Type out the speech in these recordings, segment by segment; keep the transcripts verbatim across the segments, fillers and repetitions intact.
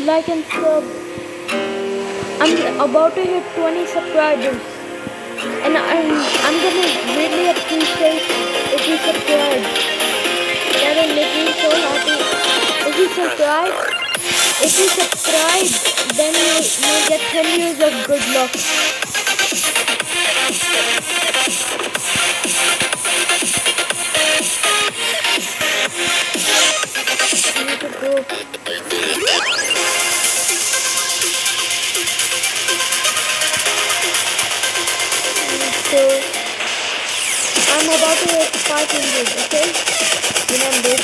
like and sub. I'm about to hit twenty subscribers, and I'm I'm gonna really appreciate if you subscribe. That'll make me so happy. If you subscribe, if you subscribe, then you you get ten years of good luck. I need to go. So I'm about to hit five hundred, okay? Remember.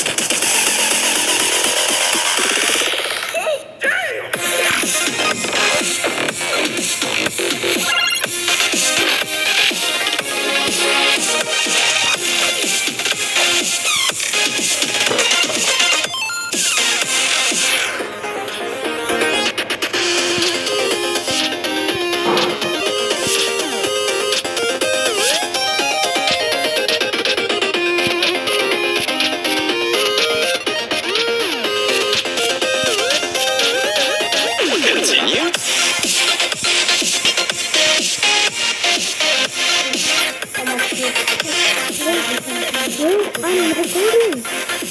I'm recording.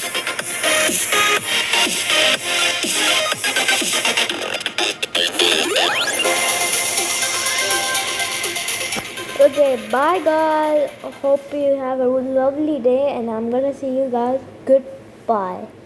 Okay, bye guys. Hope you have a lovely day, and I'm gonna see you guys. Goodbye.